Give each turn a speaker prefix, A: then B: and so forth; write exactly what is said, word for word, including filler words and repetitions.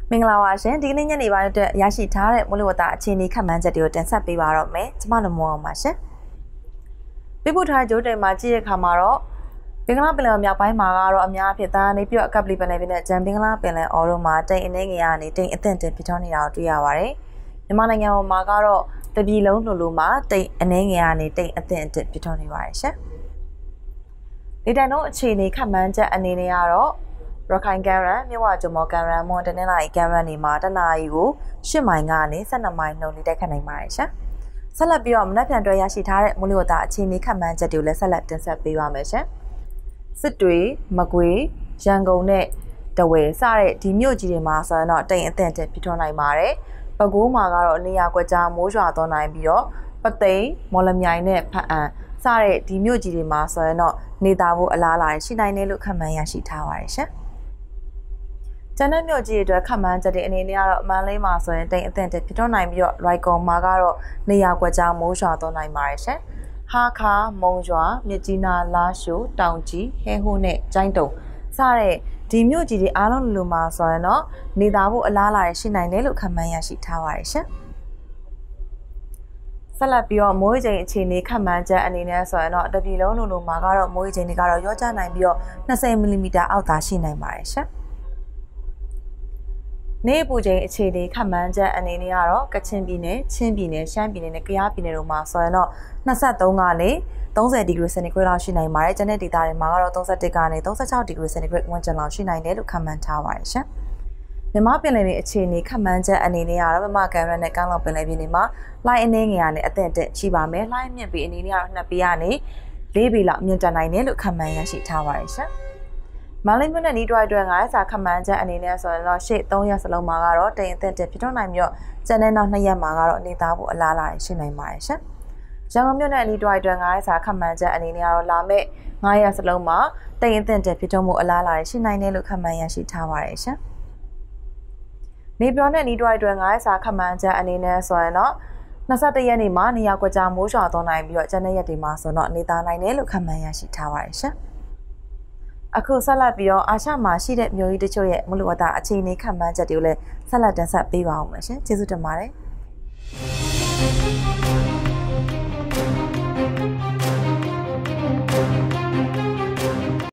A: မင်္ဂလာပါရှင်ဒီကနေ့ညနေပိုင်းအတွက်ရရှိထားတဲ့မိုးလေဝသအခြေအနေခန့်မှန်းချက်တွေကိုတင်ဆက်ပေးပါတော့မယ်ကျွန်မတို့မောအောင်ပါရှင်ပြပို့ထားကြိုးတိမ်မှာကြည့်ရခါမှာတော့ဘင်္ဂလားပင်လယ်မြောက်ပိုင်းမှာကတော့အများအဖြစ်သားနေပြီးတော့အကပ်ပလီပင်လယ်ပြင်နဲ့ဂျမ်ဘင်္ဂလားပင်လယ်အော်တို့မှာတိမ်အနေငယ်ကနေတိမ်အသင့်တင်ဖြစ်ထွန်းနေတာကိုတွေ့ရပါတယ်မြန်မာနိုင်ငံမှာကတော့တပြည်လုံးလိုလိုမှာတိမ်အနေငယ်ကနေတိမ်အသင့်တင်ဖြစ်ထွန်းနေပါတယ်ရှင်ဒီတိုင်တော့အခြေအနေခန့်မှန်းချက်အနေနဲ့ကတော့ရခိုင်ကမ်းရန်မြဝကျမော်ကမ်းရန်မွန်တနင်္လာရီကမ်းရန်နေမှာတနာရီကို၈မိုင်ကနေ၁၂မိုင်နှုန်းနဲ့တက်ခတ်နိုင်ပါတယ်ရှင်။ဆက်လက်ပြီးတော့မနက်ဖြန်တွဲရရှိထားတဲ့မိုးလေဝသအခြေအနေခန့်မှန်းချက်တွေကိုလည်းဆက်လက်တင်ဆက်ပေးပါမယ်ရှင်။စစ်တွေမကွေးရန်ကုန်နဲ့တဝယ်စတဲ့ဒီမြို့ကြီးတွေမှာဆိုရင်တော့တိမ်အသင့်တက်ဖြစ်ထွန်းနိုင်ပါတယ်။ပဲခူးမှာကတော့နေရာကွက်ကြားမိုးရွာသွန်းနိုင်ပြီးတော့ပသိမ်မော်လမြိုင်နဲ့ဖအံစတဲ့ဒီမြို့ကြီးတွေမှာဆိုရင်တော့နေသားဖို့အလားအလာရှိနိုင်တယ်လို့ခန့်မှန်းရရှိထားပါတယ်ရှင်။ကျန်တဲ့မြို့ကြီးတွေအတွက်ခန့်မှန်းချက်တွေအနေနဲ့ကတော့အမှန်လေးမှာဆိုရင်တိမ်အသင့်တက်ဖြစ်ထွန်းနိုင်ပြီးတော့ရိုက်ကွန်မှာကတော့နေရာကွက်ကြားမိုးရွာသွန်းနိုင်ပါတယ်ရှင်။ဟာခါမုံရွာမြကြီးနာလာရှိုးတောင်ကြီးဟဲဟိုးနဲ့ကျိုင်းတုံစတဲ့ဒီမြို့ကြီးတွေအားလုံးလိုမှာဆိုရင်တော့နေသားဖို့အလားအလာရှိနိုင်တယ်လို့ခန့်မှန်းရရှိထားပါတယ်ရှင်။ဆက်လက်ပြီးတော့မိုးချိန်အခြေအနေခန့်မှန်းချက်အနေနဲ့ဆိုရင်တော့တပြည်လုံးလိုလိုမှာကတော့မိုးချိန်တွေကတော့ရောကျနိုင်ပြီးတော့၂၀မီလီမီတာအောက်သာရှိနိုင်ပါတယ်ရှင်။နေပူချိန်အခြေအနေခန့်မှန်းချက်အနေနဲ့ကတော့ကချင်ပြည်နယ်ချင်းပြည်နယ်ရှမ်းပြည်နယ်နဲ့ကယားပြည်နယ်တို့မှာဆိုရင်တော့၂၃ကနေ၃၀ဒီဂရီစင်တီဂရိတ်လောက်ရှိနိုင်ပါတယ်။ကျန်တဲ့ဒေသတွေမှာကတော့၃၁ကနေ၃၆ဒီဂရီစင်တီဂရိတ်ဝန်းကျင်လောက်ရှိနိုင်တယ်လို့ခန့်မှန်းထားပါတယ်ရှင်။မြန်မာပင်လယ်ပြင်အခြေအနေခန့်မှန်းချက်အနေနဲ့ကတော့မြန်မာကမ်းရိုးနဲ့ကမ်းလွန်ပင်လယ်ပြင်တွေမှာလှိုင်းအနေငယ်ရနဲ့အသင့်အတက်ရှိပါမယ်။လှိုင်းမြင့်ပြီးအနေနဲ့ကတော့နှစ်ပေကနေ၄ပေလောက်မြင့်တက်နိုင်တယ်လို့ခန့်မှန်းရရှိထားပါတယ်ရှင်။မန္တလေးမြို့နယ်နီးတွိုင်းတွဲငါးရက်စာခန့်မှန်းချက်အနေနဲ့ဆိုရင်တော့ရှေ့၃ရက်စလုံးမှာကတော့တိမ်အသင့်တက်ဖြစ်ထွန်းနိုင်ပြီးတော့ကျန်တဲ့နောက်၂ရက်မှာကတော့နေသားဖို့အလားအလာရှိနိုင်ပါတယ်ရှင်။ရန်ကုန်မြို့နယ်နီးတွိုင်းတွဲငါးရက်စာခန့်မှန်းချက်အနေနဲ့ကတော့လာမယ့်၅ရက်စလုံးမှာတိမ်အသင့်တက်ဖြစ်ထွန်းမှုအလားအလာရှိနိုင်တယ်လို့ခန့်မှန်းရရှိထားပါတယ်ရှင်။နေပြောနယ်နီးတွိုင်းတွဲငါးရက်စာခန့်မှန်းချက်အနေနဲ့ဆိုရင်တော့၂၁ရက်နေ့မှာနေရာကွက်ကြားမိုးရွာသွန်းနိုင်ပြီးတော့ကျန်တဲ့ရက်တွေမှာဆိုတော့နေသားနိုင်တယ်လို့ခန့်မှန်းရရှိထားပါတယ်ရှင်။အခုဆက်လက်ပြီးတော့အာရှမှာရှိတဲ့မျိုးကြီးတချို့ရဲ့မူလဝတ္တအခြေအနေခန့်မှန်းချက်တွေကိုလည်းဆက်လက်တင်ဆက်ပေးပါအောင်မယ်ရှင်ကျေးဇူးတင်ပါတယ်